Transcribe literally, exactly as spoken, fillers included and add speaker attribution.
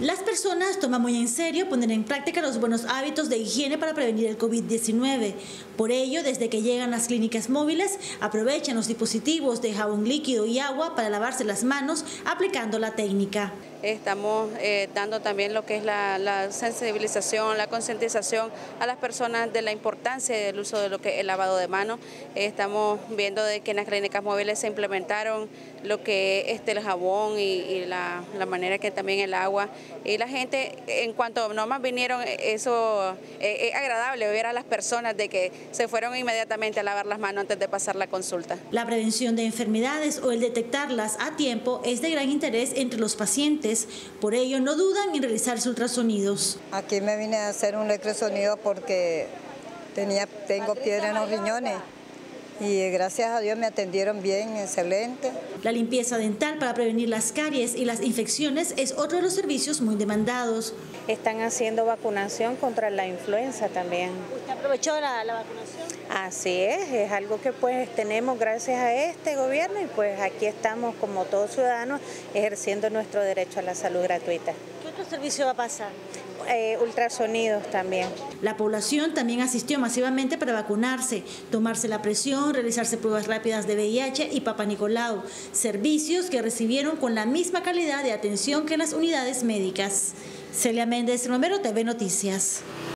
Speaker 1: Las personas toman muy en serio poner en práctica los buenos hábitos de higiene para prevenir el COVID diecinueve. Por ello, desde que llegan las clínicas móviles, aprovechan los dispositivos de jabón líquido y agua para lavarse las manos aplicando la técnica.
Speaker 2: Estamos eh, dando también lo que es la, la sensibilización, la concientización a las personas de la importancia del uso de lo que es el lavado de manos. Eh, estamos viendo de que en las clínicas móviles se implementaron lo que es este, el jabón y, y la, la manera que también el agua. Y la gente, en cuanto nomás vinieron, eso eh, es agradable ver a las personas de que se fueron inmediatamente a lavar las manos antes de pasar la consulta.
Speaker 1: La prevención de enfermedades o el detectarlas a tiempo es de gran interés entre los pacientes. Por ello, no dudan en realizarse ultrasonidos.
Speaker 3: Aquí me vine a hacer un ultrasonido porque tenía, tengo piedra en los riñones y gracias a Dios me atendieron bien, excelente.
Speaker 1: La limpieza dental para prevenir las caries y las infecciones es otro de los servicios muy demandados.
Speaker 4: Están haciendo vacunación contra la influenza también.
Speaker 1: ¿Usted aprovechó la, la vacunación?
Speaker 4: Así es, es algo que pues tenemos gracias a este gobierno y pues aquí estamos como todos ciudadanos ejerciendo nuestro derecho a la salud gratuita.
Speaker 1: ¿Qué otro servicio va a pasar?
Speaker 4: Eh, ultrasonidos también.
Speaker 1: La población también asistió masivamente para vacunarse, tomarse la presión, realizarse pruebas rápidas de V I H y Papa Nicolau, servicios que recibieron con la misma calidad de atención que las unidades médicas. Celia Méndez Romero, T V Noticias.